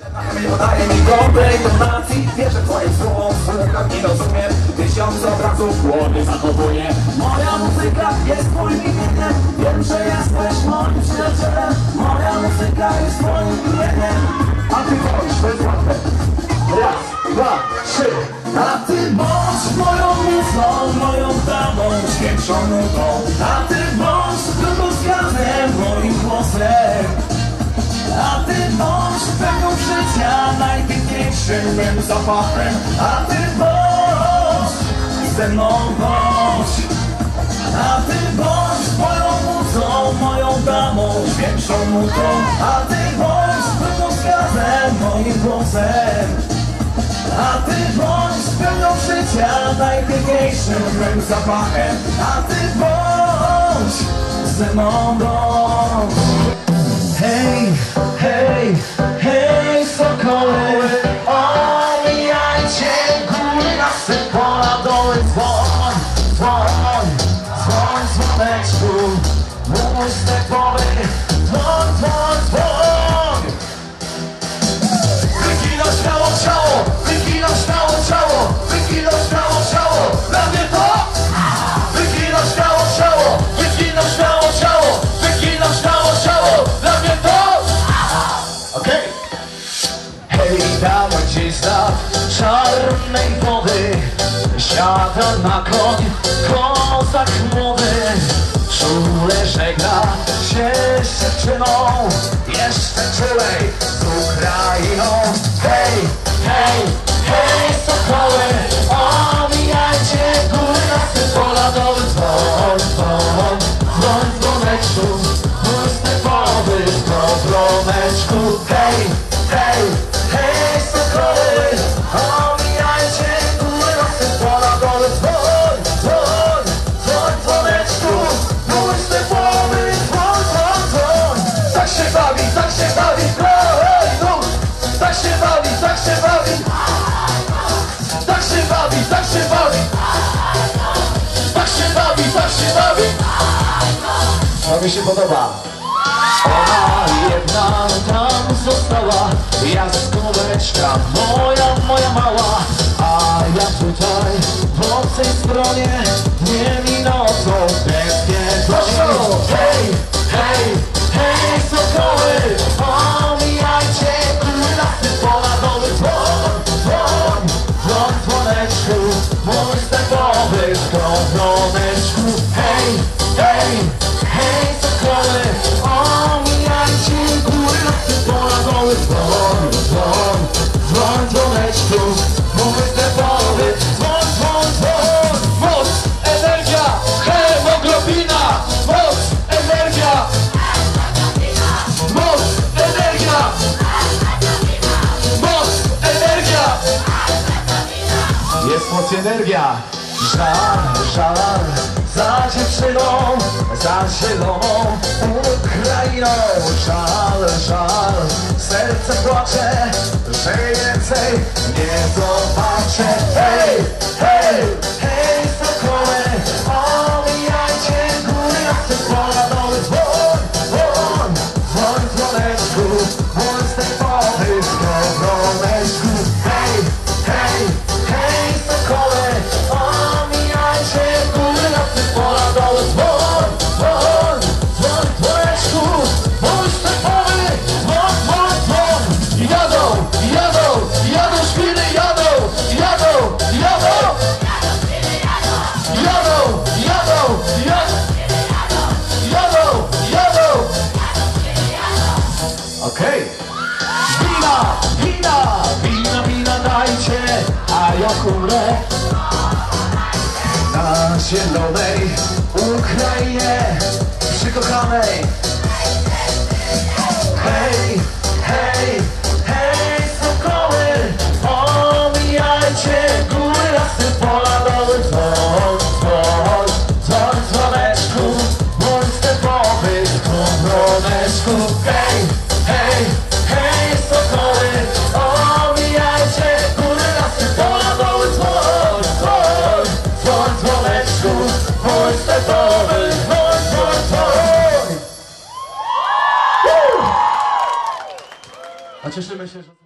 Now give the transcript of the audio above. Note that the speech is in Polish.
Nie podaje mi dobrej informacji. Wierzę twoim słowom, słucham i rozumiem. Tysiące obrazów w głowie zachowuję. Moja muzyka jest twoim imieniem. Wiem, że jesteś moim przyjacielem. Moja muzyka jest twoim imieniem. A ty bądź, to jest łatwe. Raz, dwa, trzy. A ty bądź moją muzą, moją damą, świętszą nutą. A ty bądź drogowskazem, moim głosem. A ty bądź pełną życia, najpiękniejszym mym zapachem. A ty bądź ze mną bądź. A ty bądź moją muzą, moją damą, świętszą nutą. A ty bądź drogowskazem, moim głosem. A ty bądź pełną życia, najpiękniejszym mym zapachem. A ty bądź ze mną bądź. Hej, hej, hej, sokoły, omijajcie góry, lasy, pola, doły, dzwoń, dzwoń, dzwoń, dzwoneczku, mój stepowy, dzwoń, dzwoń, dzwoń. Wykino śmiało ciało, wykino śmiało ciało, wykino śmiało ciało, dla mnie to? Wykino śmiało ciało, wykino śmiało ciało, wykino śmiało ciało, dla mnie to? Okej. Hej, dawaj ci znak czarnej wody. Siada na koń, kozak młody. Czule żegna się z dziewczyną, jeszcze czulej z Ukrainą. Hej, hej, hej, sokoły, omijajcie góry, lasy, pola, doły, dzwoń, dzwoń, dzwoń, dzwoneczku, mój stepowy, dobromeczku. Hej, hej, hej, sokoły, omijajcie góry, lasy, pola, doły, dzwoń, dzwoń, dzwoń, dzwoneczku, mój stepowy, dzwoń, dzwoń, dzwoń. Tak się bawi, tak się bawi, hej, no. Tak się bawi, tak się bawi. Tak się bawi, tak się bawi. Tak się bawi, tak się bawi. To mi się podoba. Ona jedna tam została, jaskółeczka moja mała. A ja tutaj po tej stronie dniem i nocą tęsknię do niej. Hej, hej, hej, sokoły, omijajcie góry, lasy, pola, doły, dzwoń, dzwoń, dzwoń, dzwoneczku, mój stepowy, dobromeczku. Hej, hej, hej, sokoły, omijajcie góry, lasy, pola, doły, dzwoń, dzwoń, dzwoń, dzwoneczku, mój stepowy, dzwoń, dzwoń, dzwoń. Moc, energia, hemoglobina, moc, energia, moc, energia, moc, energia. Jest moc, energia. Żal, żal za dziewczyną, za zieloną Ukrainą. Żal, żal, serce płacze, że więcej nie zobaczę. Hej, hej, hej, sokoły, omijajcie góry, lasy, pola, doły, dzwoń, dzwoń, dzwoń, dzwoneczku, mój stepowy, dobromeczku. Hej, hej, hej, sokoły, omijajcie góry, lasy, pola, doły, dzwoń, dzwoń, dzwoń, dzwoneczku, mój stepowy, dzwoń, dzwoń, dzwoń. Jadą, jadą, jadą świny, jadą, jadą, jadą. Jadą, jadą, jadą, jadą, jadą. Okej. Wina, wina, wina, wina dajcie, a ja umrę na zielonej Ukrainie przykochanej. Hej, hej, hej, sokoły, omijajcie góry, lasy, pola, doły, dzwoń, dzwoń, dzwoń, dzwoneczku, mój stepowy, dobromeczku. Hej, hej, hej, sokoły, omijajcie góry, lasy, pola, doły, dzwoń, dzwoń, dzwoń, dzwoneczku, mój stepowy, dzwoń, dzwoń, dzwoń. A cieszymy się, że...